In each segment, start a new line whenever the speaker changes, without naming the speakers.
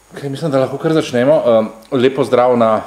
Mislim, da lahko kar začnemo. Lep pozdrav na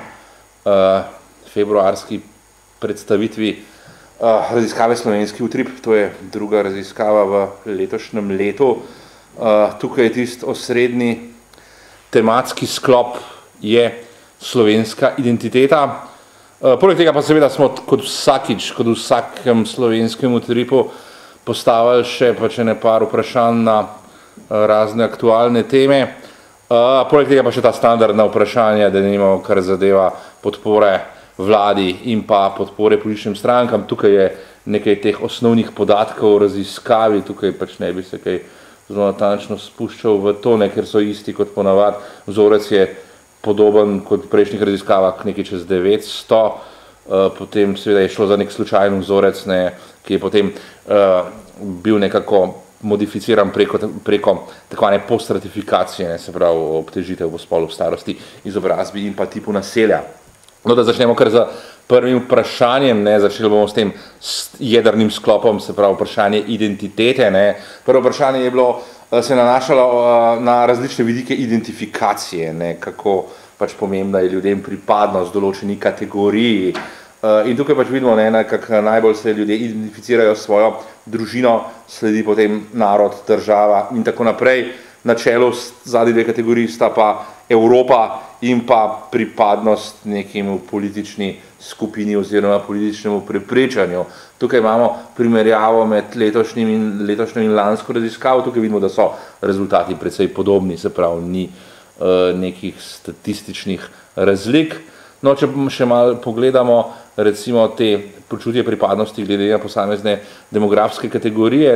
februarski predstavitvi raziskave Slovenski utrip. To je druga raziskava v letošnjem letu. Tukaj je tisti osrednji tematski sklop je slovenska identiteta. Poleg tega pa seveda smo kot vsakič, kot v vsakem slovenskem utripu postavili še par vprašanj na razne aktualne teme. Poleg tega pa še ta standardna vprašanja, da nimamo kar zadeva podpore vladi in pa podpore političnim strankam. Tukaj je nekaj teh osnovnih podatkov o raziskavi, tukaj ne bi se kaj zelo natančno spuščal v to, ker so isti kot ponavadi. Vzorec je podoben kot v prejšnjih raziskavah, nekaj čez 900, potem seveda je šlo za nek slučajen vzorec, ki je potem bil nekako modificiran preko takvane postratifikacije, se pravi obtežitev v spolu, v starosti, izobrazbi in pa tipu naselja. No, da začnemo kar z prvim vprašanjem, začeli bomo s tem jedrnim sklopom, se pravi vprašanje identitete. Prvo vprašanje je bilo, se nanašalo na različne vidike identifikacije, kako pomembna je ljudem pripadnost določeni kategoriji. In tukaj vidimo, nekako najbolj se ljudje identificirajo s svojo družino, sledi potem narod, država in tako naprej. Na čelu zadnji dve kategoriji sta pa Evropa in pa pripadnost nekemu politični skupini oziroma političnemu prepričanju. Tukaj imamo primerjavo med letošnjo in lansko raziskavo. Tukaj vidimo, da so rezultati precej podobni, se pravi ni nekih statističnih razlik. No, če še malo pogledamo recimo te počutje pripadnosti glede na posamezne demografske kategorije,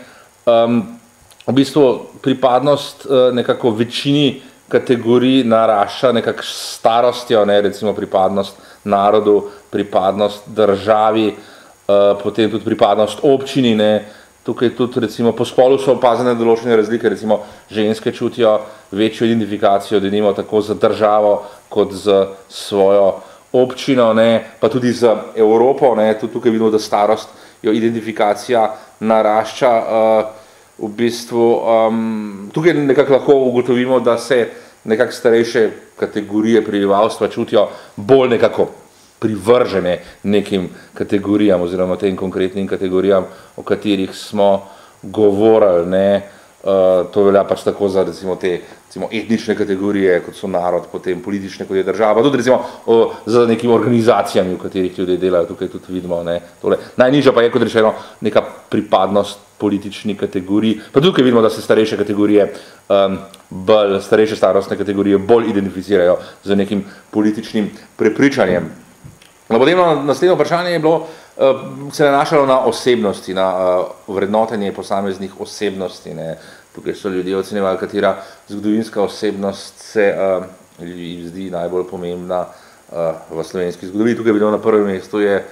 v bistvu pripadnost nekako večini kategorij narašča nekako s starostjo, recimo pripadnost narodu, pripadnost državi, potem tudi pripadnost občini, Tukaj tudi recimo po spolu so opazene določene razlike, recimo ženske čutijo večjo identifikacijo, denimo tako z državo kot z svojo občino, pa tudi z Evropo, tudi tukaj vidimo, da starost jo identifikacija narašča. V bistvu tukaj nekako lahko ugotovimo, da se nekako starejše kategorije prebivalstva čutijo bolj nekako privržene nekim kategorijam oziroma tem konkretnim kategorijam, o katerih smo govorili. To velja tako za recimo te etnične kategorije, kot so narod, potem politične, kot je država, pa tudi recimo z nekimi organizacijami, v katerih ljudje delajo, tukaj tudi vidimo. Najnižja pa je, kot rečeno, neka pripadnost politični kategoriji. Pa tukaj vidimo, da se starejše kategorije, starejše starostne kategorije bolj identificirajo z nekim političnim prepričanjem. Potem naslednje vprašanje je bilo, se nanašalo na osebnosti, na vrednotenje posameznih osebnosti. Tukaj so ljudje ocenjevali, katera zgodovinska osebnost se jim zdi najbolj pomembna v slovenski zgodovini. Tukaj vidimo na prvem mestu je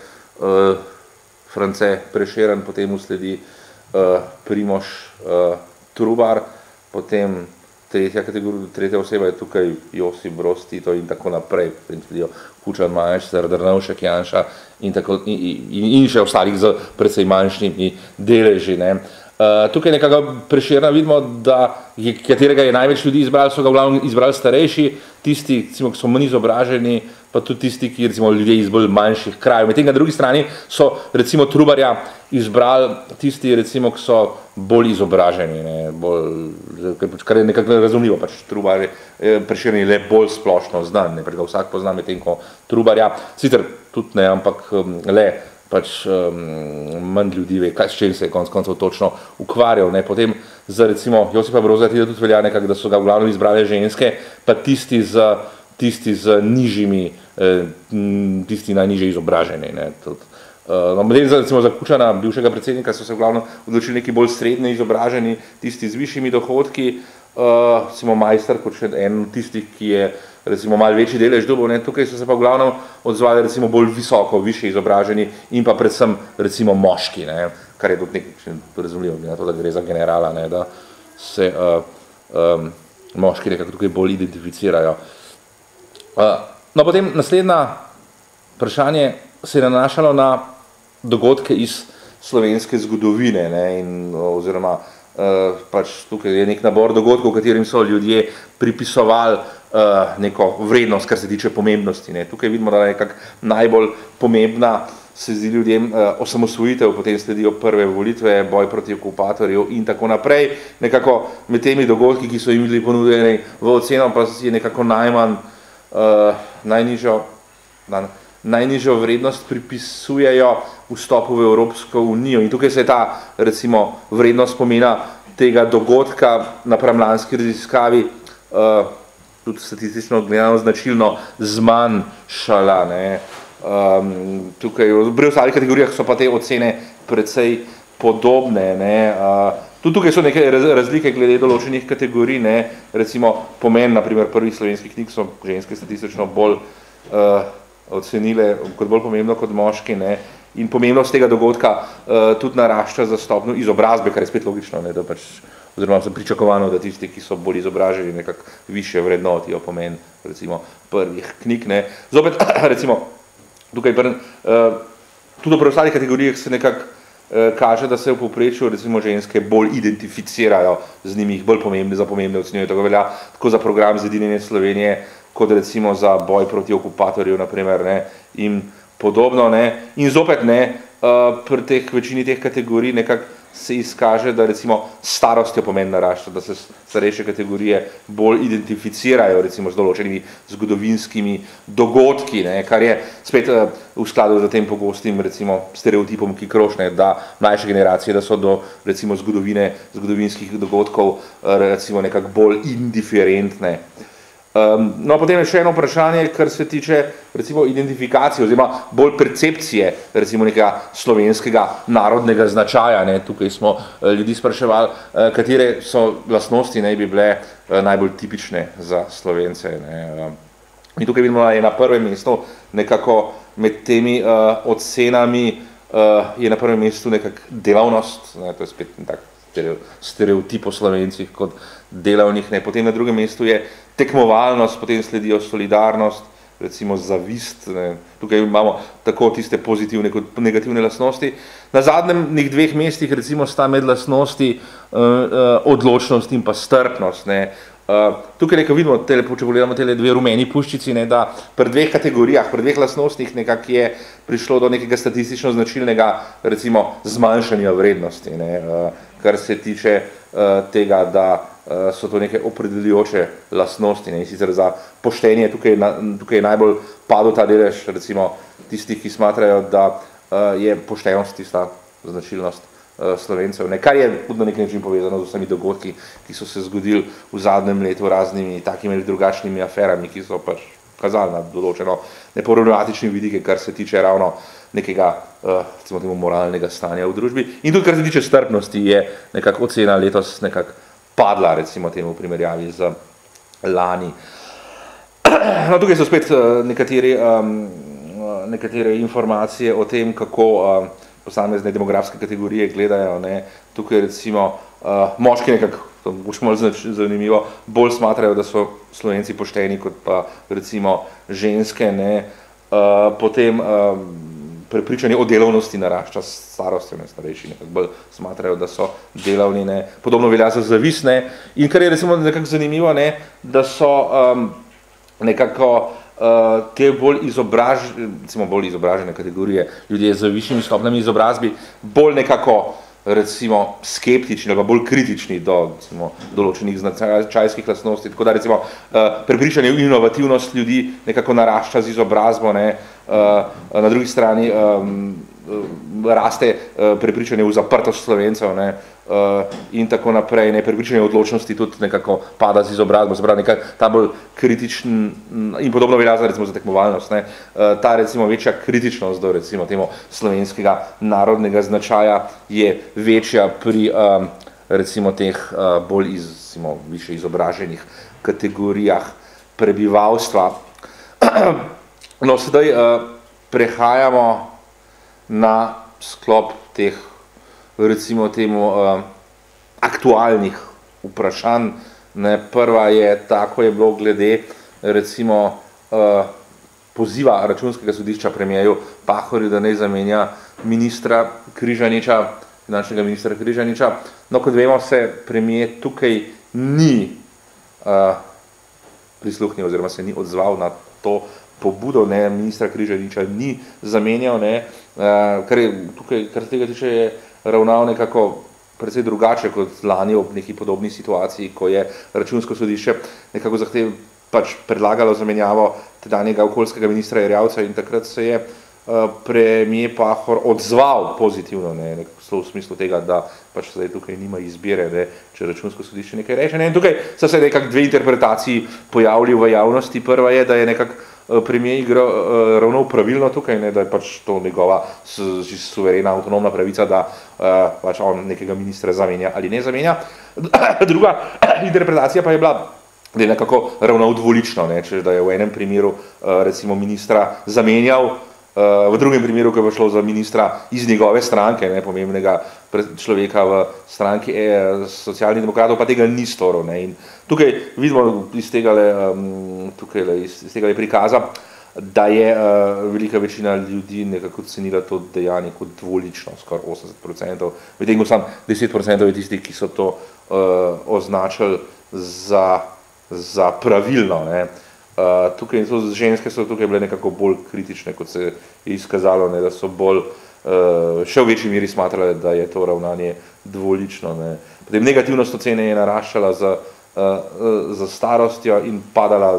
France Prešeren, potem sledi Primož Trubar, potem tretja oseba je tukaj Josip Broz Tito in tako naprej, potem sledijo Kučan, Majster, Drnovšek, Janša in še ostalih z precej manjšimi deleži. Tukaj nekako Prešerna vidimo, da katerega je največ ljudi izbrali, so ga v glavnem izbrali starejši, tisti, ki so manj izobraženi, pa tudi tisti, ki recimo ljudje iz bolj manjših krajev. Medtem na drugi strani so recimo Trubarja izbrali tisti, recimo, ki so bolj izobraženi, kar je nekako razumljivo, Trubar Prešeren je le bolj splošno znan, ga vsak pozna, medtem ko Trubarja, sicer tudi ne, ampak le manj ljudi ve, s čem se je konec koncev točno ukvarjal. Potem za recimo Josipa Broza Tita tudi velja nekako, da so ga v glavnem izbrali ženske, pa tisti z nižjimi, tisti najnižje izobraženi. Recimo za Kučana, bivšega predsednika, so se v glavnem odločili neki bolj srednje izobraženi, tisti z višjimi dohodki, recimo Majster kot še en tistih, ki je recimo malo večji delež dobil, tukaj so se pa v glavnem odzvali recimo bolj visoko, više izobraženi in pa predvsem recimo moški, kar je tudi nekaj razumljivo, na to, da gre za generala, da se moški nekako tukaj bolj identificirajo. No, potem naslednje vprašanje se je nanašalo na dogodke iz slovenske zgodovine, oziroma pač tukaj je nek nabor dogodkov, v katerim so ljudje pripisovali neko vrednost, kar se tiče pomembnosti. Ne. Tukaj vidimo, da je nekako najbolj pomembna se zdi ljudem osamosvojitev, potem sledijo prve volitve, boj proti okupatorju in tako naprej. Nekako med temi dogodki, ki so jim bili ponudeni v oceno, pa je nekako najnižjo vrednost pripisujejo vstopu v Evropsko unijo. In tukaj se je ta, recimo, vrednost pomena tega dogodka napram lanski raziskavi tudi statistično gledano značilno zmanjšala. Ne. Tukaj v ostalih kategorijah so pa te ocene precej podobne. Ne. Tudi tukaj so neke razlike glede določenih kategorij, ne. Recimo pomen, naprimer, prvih slovenskih knjig so ženske statistično bolj ocenile kot bolj pomembno kot moški, ne. In pomembnost tega dogodka tudi narašča za stopnjo izobrazbe, kar je spet logično, ne, da pač, oziroma so pričakovano, da tisti, ki so bolj izobraženi, nekako više vrednotijo pomen, recimo, prvih knjig, ne. Zopet, recimo, tukaj tudi v preostalih kategorijah se nekako kaže, da se v povprečju recimo ženske bolj identificirajo z njimi, jih bolj pomembne, za pomembne ocenjujejo. Tako velja tako za program Zedinjenje Slovenije, kot recimo za boj proti okupatorju, naprimer, ne, in podobno, ne. In zopet, ne, pri teh večini teh kategorij nekako se izkaže, da recimo starostjo pomen narašča, da se starejše kategorije bolj identificirajo recimo z določenimi zgodovinskimi dogodki, ne, kar je spet v skladu z tem pogostim recimo stereotipom, ki krožne, da mlajše generacije, da so do recimo zgodovinskih dogodkov recimo nekako bolj indiferentne. No, potem je še eno vprašanje, kar se tiče recimo identifikacije oziroma bolj percepcije recimo nekega slovenskega narodnega značaja. Ne. Tukaj smo ljudi spraševali, katere so lastnosti naj bi bile najbolj tipične za Slovence. Ne. In tukaj vidimo, da je na prvem mestu nekako med temi ocenami je na prvem mestu nekako delavnost, ne, to je spet tak stereotip o Slovencih kot delavnih, ne. Potem na drugem mestu je tekmovalnost, potem sledijo solidarnost, recimo zavist, ne. Tukaj imamo tako tiste pozitivne kot negativne lastnosti. Na zadnjih dveh mestih recimo sta med lastnosti odločnost in pa strpnost. Ne. Tukaj nekaj vidimo, če pogledamo tele dve rumeni puščici, ne, da pri dveh kategorijah, pri dveh lastnostih nekako je prišlo do nekega statistično značilnega recimo zmanjšanja vrednosti, ne, kar se tiče tega, da so to neke opredeljujoče lastnosti, ne, in sicer za poštenje, tukaj je najbolj padel ta delež recimo tistih, ki smatrajo, da je poštenost tista značilnost Slovencev, ne, kar je tudi na nek način povezano z vsemi dogodki, ki so se zgodili v zadnjem letu raznimi takimi ali drugačnimi aferami, ki so pač kazali na določeno neproblematične vidike, kar se tiče ravno nekega recimo temu moralnega stanja v družbi. In tudi kar se tiče strpnosti, je nekako ocena letos nekako padla, recimo temu v primerjavi z lani. No, tukaj so spet nekatere informacije o tem, kako posamezne demografske kategorije gledajo, ne. Tukaj recimo moški nekako, to bo malo zanimivo, bolj smatrajo, da so Slovenci pošteni kot pa recimo ženske, ne. Potem prepričanje o delovnosti narašča s starostjo, ne, starejši nekako bolj smatrajo, da so delavni, ne. Podobno velja za zavist, ne. In kar je recimo nekako zanimivo, ne, da so nekako te bolj izobražene kategorije, ljudje z višjimi stopnjami izobrazbi, bolj nekako recimo skeptični ali bolj kritični do recimo določenih značajskih lastnosti, tako da recimo prepričanje v inovativnost ljudi nekako narašča z izobrazbo, ne. Na drugi strani raste prepričanje v zaprtost Slovencev, ne, in tako naprej, ne, prepričanje odločnosti tudi nekako pada z izobrazbo, se pravi nekako ta bolj kritičen in podobno velja za recimo za tekmovalnost, ne, ta recimo večja kritičnost do recimo temu slovenskega narodnega značaja je večja pri recimo teh bolj više izobraženih kategorijah prebivalstva. No, sedaj prehajamo na sklop teh recimo temu aktualnih vprašanj. Ne, prva je, tako je bilo glede recimo poziva Računskega sodišča premierju Pahorju, da naj zamenja ministra Križaniča finančnega ministra Križaniča. No, kot vemo, se premier tukaj ni prisluhnil oziroma se ni odzval na to pobudo, ne, ministra Križaniča ni zamenjal, ne, kar je tukaj, kar tega tiče, je ravnal nekako precej drugače kot lani ob neki podobni situaciji, ko je Računsko sodišče nekako pač predlagalo zamenjavo tedanjega okoljskega ministra Erjavca in takrat se je premier Pahor odzval pozitivno, ne, nekako v smislu tega, da pač zdaj tukaj nima izbire, ne, če Računsko sodišče nekaj reče. Ne, in tukaj so se nekako dve interpretaciji pojavili v javnosti. Prva je, da je nekako premier igral ravno pravilno tukaj, ne, da je pač to njegova suverena, avtonomna pravica, da pač on nekega ministra zamenja ali ne zamenja. Druga interpretacija pa je bila, da je nekako ravnal dvolično, ne, če da je v enem primeru recimo ministra zamenjal, v drugem primeru, ko je šlo za ministra iz njegove stranke, ne, pomembnega človeka v stranki Socialnih demokratov, pa tega ni storil. Ne. In tukaj vidimo iz tega prikaza, da je velika večina ljudi nekako cenila to dejanje kot dvolično, skoraj 80%, medtem ko samo 10% je tistih, ki so to označili za pravilno. Ne. Tukaj ženske so tukaj bile nekako bolj kritične, kot se je izkazalo, ne, da so bolj še v večji meri smatrale, da je to ravnanje dvolično. Ne. Potem negativnost ocene je naraščala z starostjo in padala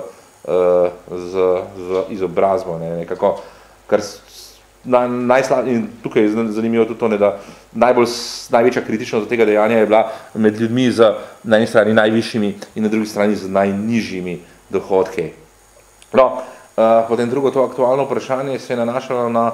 z izobrazbo. Ne, nekako, kar in tukaj je zanimivo tudi to, ne, da največja kritičnost do tega dejanja je bila med ljudmi z na eni strani najvišjimi in na drugi strani z najnižjimi dohodke. No, potem drugo to aktualno vprašanje se je nanašalo na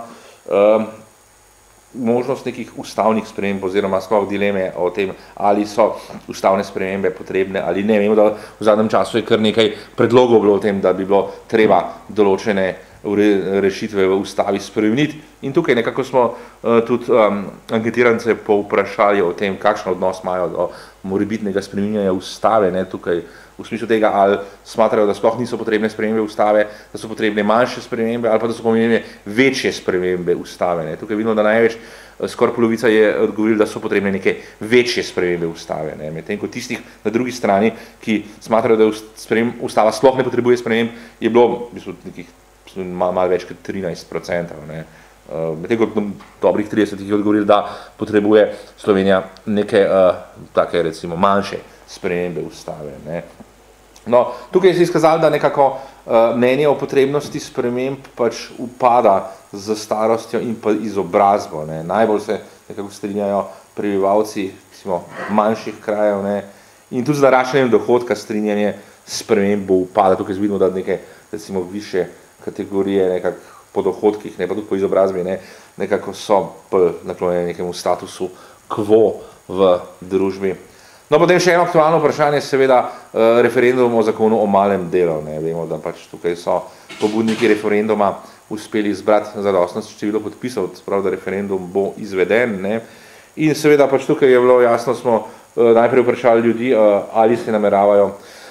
možnost nekih ustavnih sprememb oziroma sploh dileme o tem, ali so ustavne spremembe potrebne ali ne. Vemo, da v zadnjem času je kar nekaj predlogov bilo o tem, da bi bilo treba določene rešitve v ustavi spremeniti. In tukaj nekako smo tudi anketirance povprašali o tem, kakšen odnos imajo do morebitnega spreminjanja ustave, ne, tukaj v smislu tega, ali smatrajo, da sploh niso potrebne spremembe ustave, da so potrebne manjše spremembe ali pa da so potrebne večje spremembe ustave. Ne. Tukaj vidimo, da največ, skoraj polovica je odgovorila, da so potrebne neke večje spremembe ustave. Ne. Medtem ko tistih na drugi strani, ki smatrajo, da ustava sploh ne potrebuje sprememb, je bilo v bistvu nekih malo več kot 13%. Ne. Medtem ko dobrih 30 je odgovorili, da potrebuje Slovenija neke take recimo manjše spremembe ustave. Ne. No, tukaj se je izkazalo, da nekako mnenje o potrebnosti sprememb pač upada z starostjo in pa izobrazbo. Ne. Najbolj se nekako strinjajo prebivalci manjših krajev, ne. In tudi z naraščanjem dohodka strinjanje sprememb bo upada. Tukaj vidimo, da neke recimo više kategorije nekako po dohodkih, ne, pa tudi po izobrazbi, ne, nekako so naklonjene nekemu statusu quo v družbi. No, potem še eno aktualno vprašanje, seveda referendum o zakonu o malem delu. Ne. Vemo, da pač tukaj so pobudniki referenduma uspeli zbrati zadostno število podpisov, sprav, da referendum bo izveden. Ne. In seveda pač tukaj je bilo jasno, smo najprej vprašali ljudi, ali se nameravajo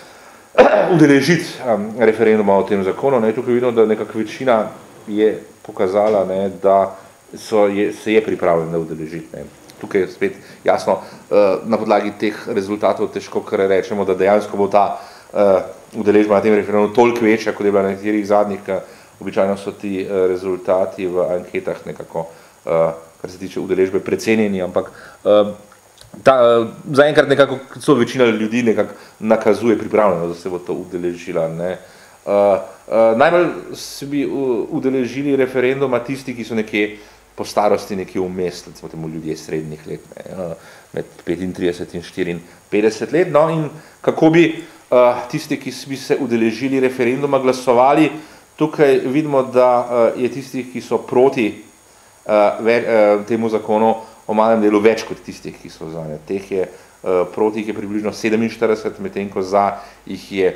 udeležiti referenduma o tem zakonu. Ne. Tukaj vidimo, da nekako večina je pokazala, ne, da se je pripravljena udeležiti. Ne. Tukaj je spet jasno, na podlagi teh rezultatov težko kar rečemo, da dejansko bo ta udeležba na tem referendumu toliko večja, kot je bila na nekaterih zadnjih, običajno so ti rezultati v anketah nekako, kar se tiče udeležbe, precenjeni, ampak zaenkrat nekako so večina ljudi nekako nakazuje pripravljeno, da se bo to udeležila. Ne. Najbolj se bi udeležili referenduma tisti, ki so nekje po starosti nekje vmes, recimo temu ljudje srednjih let, ne, med 35 in 54 let. No, in kako bi tisti, ki bi se udeležili referenduma, glasovali, tukaj vidimo, da je tistih, ki so proti temu zakonu o malem delu več kot tistih, ki so za. Teh je proti jih je približno 47, medtem ko za jih je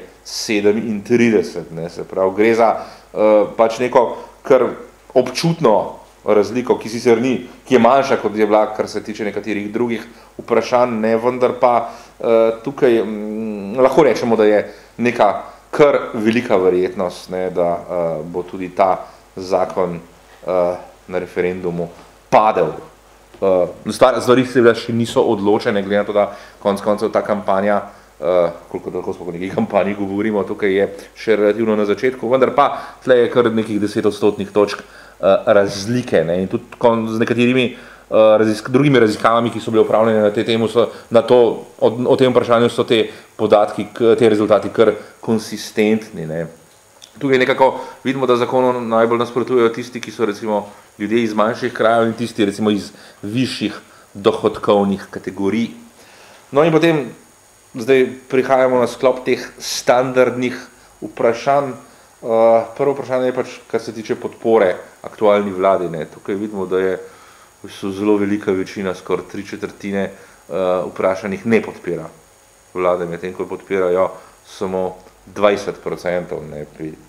37. Ne, se pravi, gre za pač neko kar občutno razliko, ki sicer ni, ki je manjša, kot je bila, kar se tiče nekaterih drugih vprašanj, ne, vendar pa tukaj lahko rečemo, da je neka kar velika verjetnost, ne, da bo tudi ta zakon na referendumu padel. stvari seveda še niso odločene, glede na to, da konec koncev ta kampanja, koliko lahko smo po neki kampanji govorimo, tukaj je še relativno na začetku, vendar pa tle je kar nekih 10 odstotnih točk razlike, ne, in tudi z nekaterimi drugimi raziskavami, ki so bile upravljene na te temu, o tem vprašanju so te podatki, te rezultati kar konsistentni, ne. Tukaj nekako vidimo, da zakonu najbolj nasprotujejo tisti, ki so recimo ljudje iz manjših krajev in tisti recimo iz višjih dohodkovnih kategorij. No in potem zdaj prihajamo na sklop teh standardnih vprašanj. Prvo vprašanje je pač, kar se tiče podpore aktualni vladi, ne. Tukaj vidimo, da je zelo velika večina, skoraj 3/4 vprašanih ne podpira vlade, medtem ko podpirajo samo 20%, ne,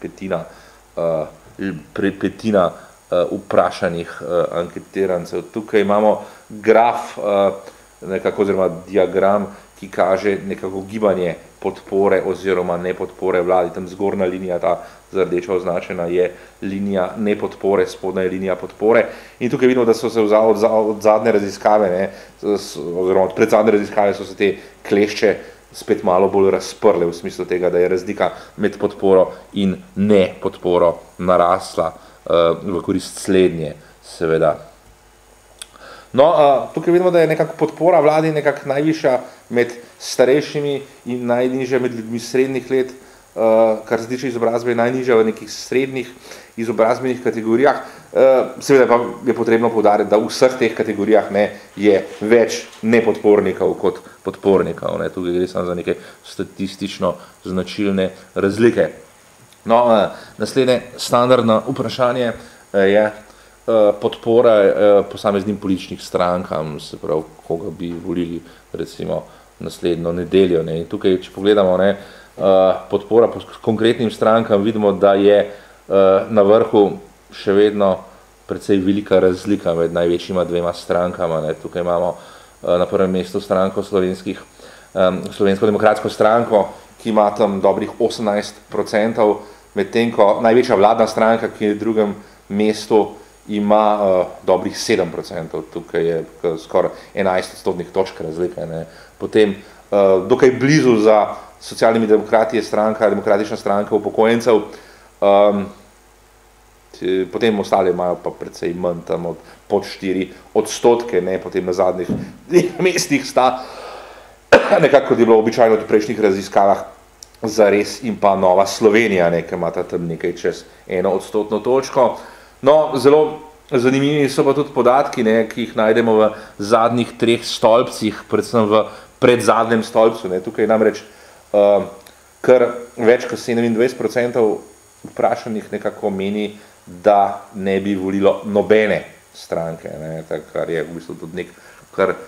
petina vprašanih anketirancev. Tukaj imamo graf, nekako, oziroma diagram, ki kaže nekako gibanje podpore oziroma nepodpore vladi. Tam zgornja linija, ta rdeča označena, je linija nepodpore, spodnja je linija podpore. In tukaj vidimo, da so se od zadnje raziskave, ne, oziroma od predzadnje raziskave so se te klešče spet malo bolj razprle v smislu tega, da je razlika med podporo in nepodporo narasla v korist slednje, seveda. No, tukaj vidimo, da je nekako podpora vladi nekako najvišja med starejšimi in najnižja med ljudmi srednjih let, kar se tiče izobrazbe, je najnižja v nekih srednjih izobrazbenih kategorijah. Seveda pa je potrebno poudariti, da v vseh teh kategorijah, ne, je več nepodpornikov kot podpornikov, ne. Tukaj gre samo za neke statistično značilne razlike. No, naslednje standardno vprašanje je podpora posameznim političnim strankam, se pravi, koga bi volili recimo naslednjo nedeljo, ne. In tukaj, če pogledamo, ne, podpora konkretnim strankam, vidimo, da je na vrhu še vedno precej velika razlika med največjima dvema strankama, ne. Tukaj imamo na prvem mestu stranko Slovensko demokratsko stranko, ki ima tam dobrih 18%, medtem ko največja vladna stranka, ki je v drugem mestu, ima dobrih 7%, tukaj je skoraj 11 odstotnih točk razlike, ne. Potem dokaj blizu za Socialnimi demokrati je demokratična stranka upokojencev, potem ostale imajo pa precej manj, tam pod 4%, ne, potem na zadnjih mestih sta nekako, kot je bilo običajno v prejšnjih raziskavah, Zares in pa Nova Slovenija, ne, ki imata tam nekaj čez 1% točko. No, zelo zanimivi so pa tudi podatki, ne, ki jih najdemo v zadnjih 3 stolpcih, predvsem v predzadnjem stolpcu, ne. Tukaj namreč kar več kot 27% vprašanih nekako meni, da ne bi volilo nobene stranke, ne, kar je v bistvu tudi nek kar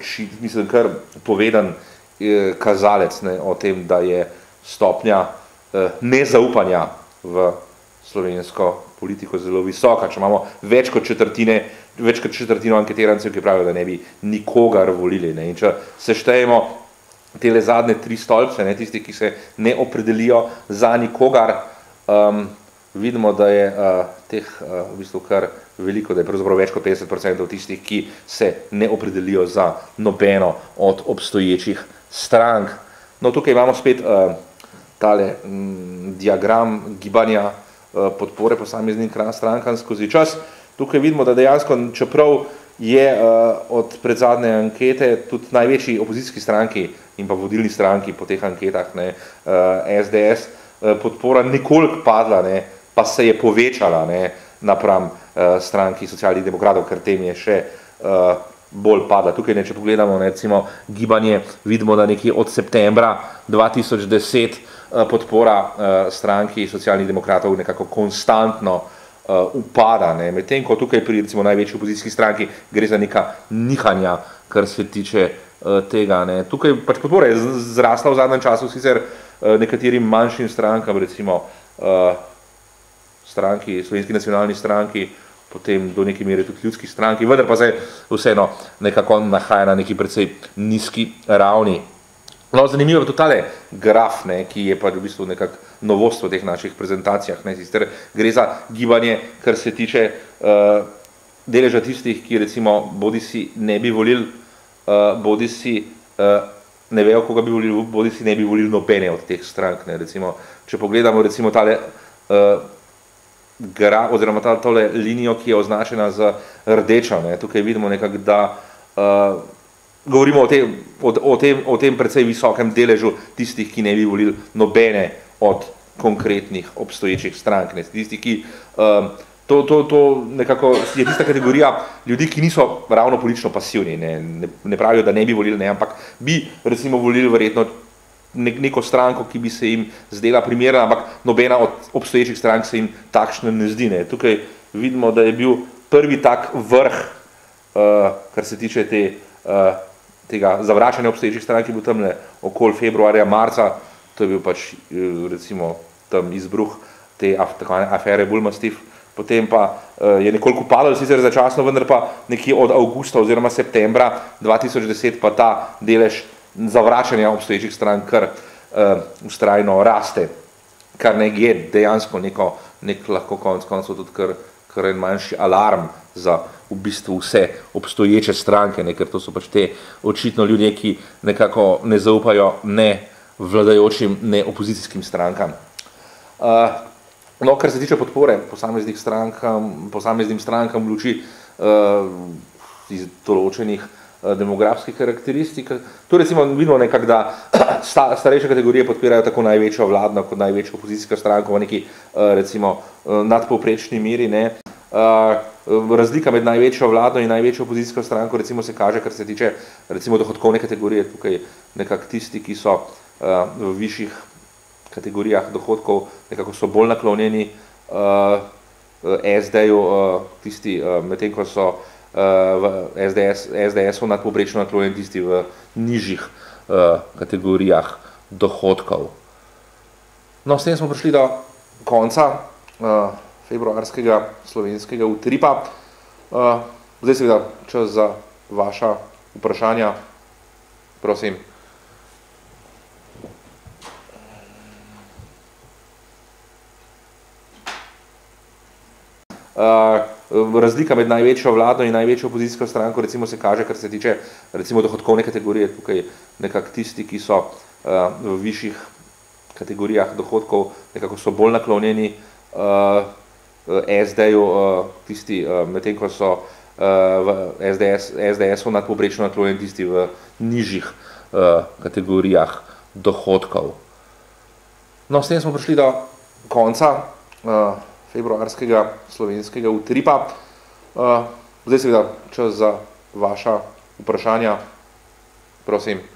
povedan kazalec, ne, o tem, da je stopnja nezaupanja v slovensko politiko zelo visoka. Če imamo več kot četrtino anketirancev, ki pravijo, da ne bi nikogar volili, ne. In če seštejemo tele zadnje 3 stolpce, ne, tisti, ki se ne opredelijo za nikogar, vidimo, da je teh v bistvu kar veliko, da je pravzaprav več kot 50% tistih, ki se ne opredelijo za nobeno od obstoječih strank. No, tukaj imamo spet tale diagram gibanja podpore posameznim strankam skozi čas. Tukaj vidimo, da dejansko, čeprav je od predzadnje ankete tudi največji opozicijski stranki in pa vodilni stranki po teh anketah, ne, SDS, podpora nekoliko padla, ne, pa se je povečala, ne, napram stranki Socialnih demokratov, ker tem je še bolj padla. Tukaj, ne, če pogledamo, ne, recimo gibanje, vidimo, da nekje od septembra 2010 podpora stranki Socialnih demokratov nekako konstantno upada, ne. Medtem ko tukaj pri recimo največji opozicijski stranki gre za neka nihanja, kar se tiče tega, ne. Tukaj pač podpora je zrasla v zadnjem času sicer nekaterim manjšim strankam, recimo stranki, Slovenski nacionalni stranki, potem do neke mere tudi ljudski stranki, vendar pa se vseeno nekako nahaja na neki precej nizki ravni. No, zanimivo je tudi tale graf, ne, ki je pa v bistvu nekako novost v teh naših prezentacijah, ne, sicer gre za gibanje, kar se tiče deleža tistih, ki recimo bodi si ne bi volili, bodi si ne vejo, koga bi volili, bodi si ne bi volili nobene od teh strank. Ne. Recimo, če pogledamo recimo tale oziroma tole linijo, ki je označena z rdečo, ne. Tukaj vidimo nekako, da govorimo o tem precej visokem deležu tistih, ki ne bi volili nobene od konkretnih obstoječih strank. Ne. Tisti, ki to nekako je tista kategorija ljudi, ki niso ravno politično pasivni, ne pravijo, da ne bi volili, ne, ampak bi recimo volili verjetno neko stranko, ki bi se jim zdela primerna, ampak nobena od obstoječih strank se jim takšno ne zdi. Ne. Tukaj vidimo, da je bil prvi tak vrh, kar se tiče tega zavračanja obstoječih strank, ki je bil tamle okoli februarja, marca, to je bil pač recimo tam izbruh te afere Bulmastif. Potem pa je nekoliko padalo, sicer začasno, vendar pa nekje od avgusta oziroma septembra 2010 pa ta delež zavračanja obstoječih strank kar vztrajno raste, kar je dejansko nek lahko konec koncev tudi kar en manjši alarm za v bistvu vse obstoječe stranke, ne, ker to so pač te očitno ljudje, ki nekako ne zaupajo ne vladajočim, ne opozicijskim strankam. No, kar se tiče podpore posameznim strankam v luči iz določenih demografskih karakteristik, tu recimo vidimo nekako, da starejše kategorije podpirajo tako največjo vladno kot največjo opozicijsko stranko v neki recimo nadpovprečni meri, ne. Razlika med največjo vladno in največjo opozicijsko stranko recimo se kaže, kar se tiče recimo dohodkovne kategorije, tukaj nekako tisti, ki so v višjih kategorijah dohodkov, nekako so bolj naklonjeni SD-ju, tisti, medtem ko so v SDS-u nadpovprečno naklonjeni tisti v nižjih kategorijah dohodkov. No, s tem smo prišli do konca februarskega slovenskega utripa. Zdaj seveda čas za vaša vprašanja. Prosim. Razlika med največjo vladno in največjo opozicijsko stranko recimo se kaže, kar se tiče recimo dohodkovne kategorije, tukaj nekako tisti, ki so v višjih kategorijah dohodkov, nekako so bolj naklonjeni SD-ju, tisti, medtem ko so v SDS-u nadpovprečno naklonjeni tisti v nižjih kategorijah dohodkov. No, s tem smo prišli do konca februarskega slovenskega utripa. Zdaj seveda čas za vaša vprašanja. Prosim.